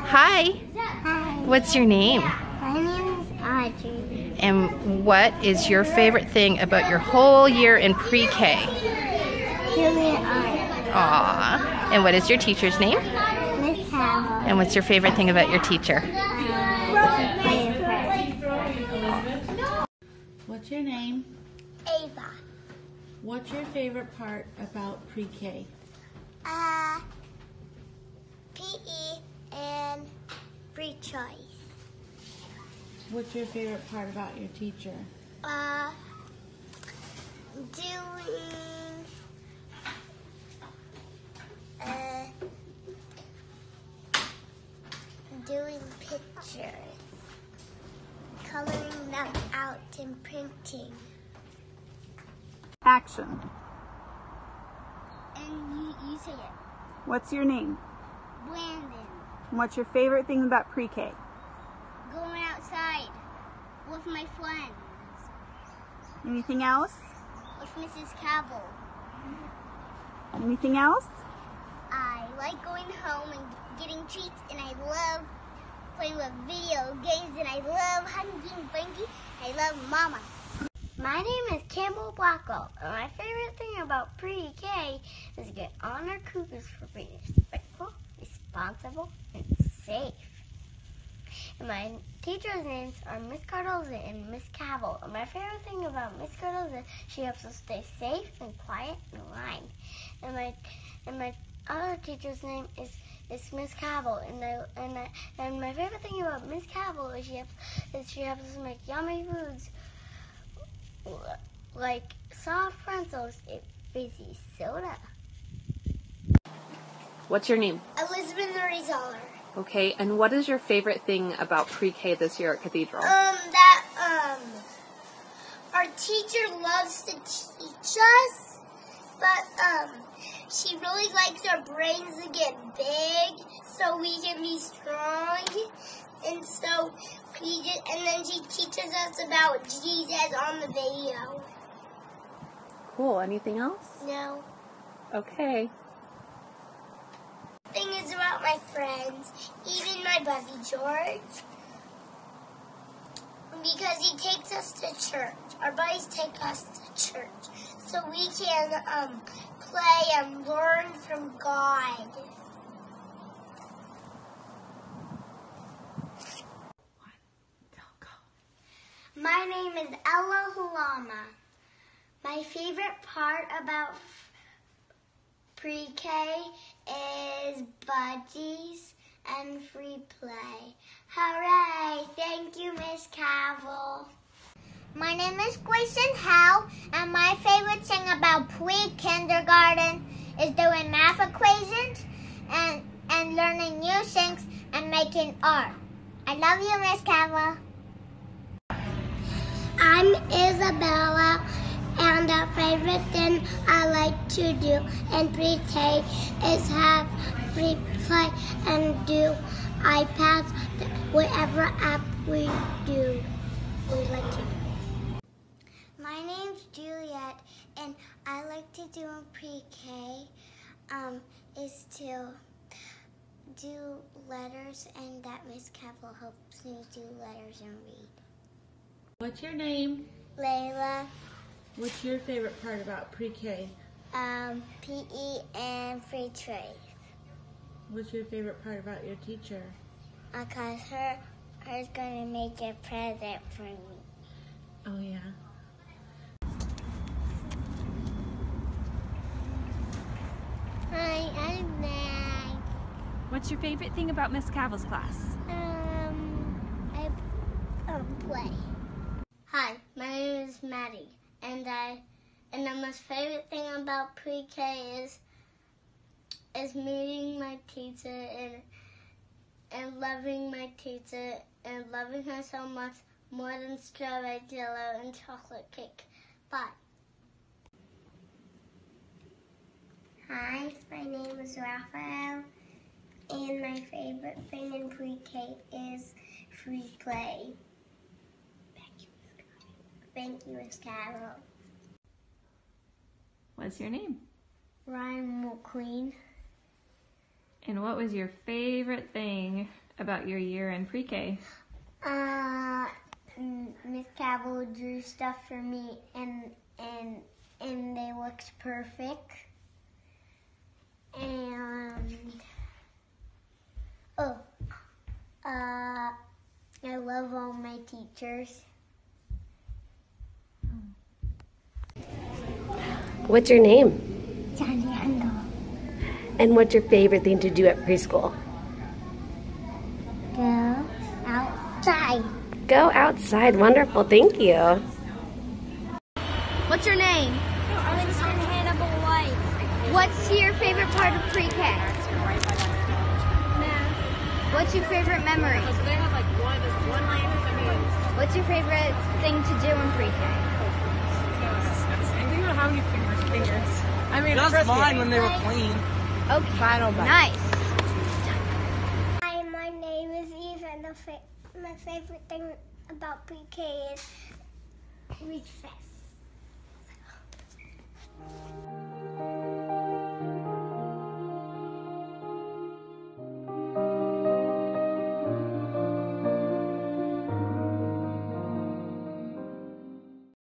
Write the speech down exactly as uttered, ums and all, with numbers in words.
Hi. Hi. What's your name? My name is Audrey. And what is your favorite thing about your whole year in pre-K? Julia Art. Aww. And what is your teacher's name? Miss Howell. And what's your favorite thing about your teacher? Uh, What's your name? Ava. What's your favorite part about pre-K? Uh, P E and free choice. What's your favorite part about your teacher? Uh, doing, uh, doing pictures, coloring them out and printing. Action. And you, you say it. What's your name? Brandon. And what's your favorite thing about pre-K? Going outside with my friends. Anything else? With Missus Cabell. Anything else? I like going home and getting treats, and I love playing with video games, and I love hugging Frankie. I love Mama. My name is Campbell Blackwell, and my favorite thing about pre-K is to get honor cougars for being respectful, responsible, and safe. And my teachers' names are Miss Cardoza and Miss Cabell. And my favorite thing about Miss Cardoza, she helps us stay safe and quiet and aligned. And my and my other teacher's name is is Miss Cabell. And I, and I, and my favorite thing about Miss Cabell is she helps is she helps us make yummy foods like soft pretzels and fizzy soda. What's your name? Elizabeth Rizal. Okay, and what is your favorite thing about pre-K this year at Cathedral? Um, that, um, our teacher loves to teach us, but, um, she really likes our brains to get big so we can be strong. And so, we just, and then she teaches us about Jesus on the video. Cool. Anything else? No. Okay. Thing is about my friends, even my buddy George, because he takes us to church. Our buddies take us to church, so we can um, play and learn from God. My name is Ella Hulama. My favorite part about pre-K is budgies and free play. Hooray! Thank you, Miss Cabell. My name is Grayson Howe, and my favorite thing about pre-kindergarten is doing math equations and, and learning new things and making art. I love you, Miss Cabell. I'm Isabella. And our favorite thing I like to do in pre-K is have free play and do iPads, whatever app we do, we like to do. My name's Juliet, and I like to do in pre-K um, is to do letters, and that Miss Cabell helps me do letters and read. What's your name? Layla. What's your favorite part about pre-K? Um, P E and free trade. What's your favorite part about your teacher? Because her, her's going to make a present for me. Oh, yeah. Hi, I'm Mag. What's your favorite thing about Miss Cabell's class? Um, I um, play. Hi, my name is Maddie, and I, and the most favorite thing about pre-K is, is meeting my teacher and, and loving my teacher and loving her so much more than strawberry jello and chocolate cake. Bye. Hi, my name is Raphael, and my favorite thing in pre-K is free play. Thank you, Miss Cabell. Thank you, Miss Cabell. What's your name? Ryan McQueen. And what was your favorite thing about your year in pre-K? Uh, Miss Cavill drew stuff for me, and and and they looked perfect. And oh, uh, I love all my teachers. What's your name? Johnny Handel. And what's your favorite thing to do at preschool? Go outside. Go outside. Wonderful. Thank you. What's your name? Winston Hannibal White. What's your favorite part of pre-K? Math. What's your favorite memory? What's your favorite thing to do in pre-K? I don't know how many fingers. Fingers. I mean, Just mine when they were clean. Okay. Final bite. Nice. Hi, my name is Eve, and the fa- my favorite thing about pre-K is recess.